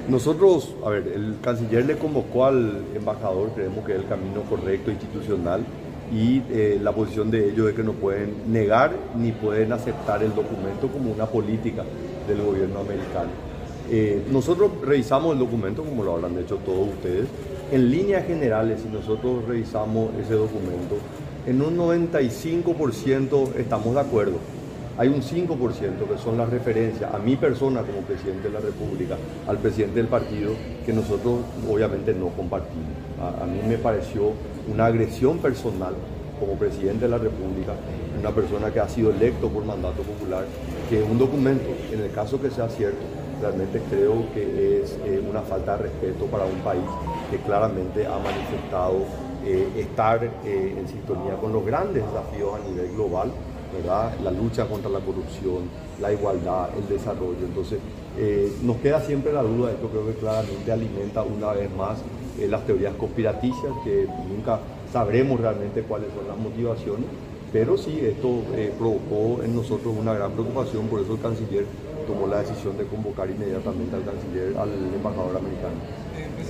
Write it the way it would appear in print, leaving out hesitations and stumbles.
Nosotros, a ver, el canciller le convocó al embajador, creemos que es el camino correcto, institucional, y la posición de ellos es que no pueden negar ni pueden aceptar el documento como una política del gobierno americano. Nosotros revisamos el documento, como lo habrán hecho todos ustedes. En líneas generales, si nosotros revisamos ese documento, en un 95% estamos de acuerdo. Hay un 5% que son las referencias a mi persona como presidente de la República, al presidente del partido, que nosotros obviamente no compartimos. A mí me pareció una agresión personal como presidente de la República, una persona que ha sido electo por mandato popular, que un documento, en el caso que sea cierto, realmente creo que es una falta de respeto para un país que claramente ha manifestado estar en sintonía con los grandes desafíos a nivel global, ¿verdad? La lucha contra la corrupción, la igualdad, el desarrollo. Entonces, nos queda siempre la duda. Esto creo que claramente alimenta una vez más las teorías conspiraticias, que nunca sabremos realmente cuáles son las motivaciones, pero sí, esto provocó en nosotros una gran preocupación. Por eso el canciller tomó la decisión de convocar inmediatamente al embajador americano.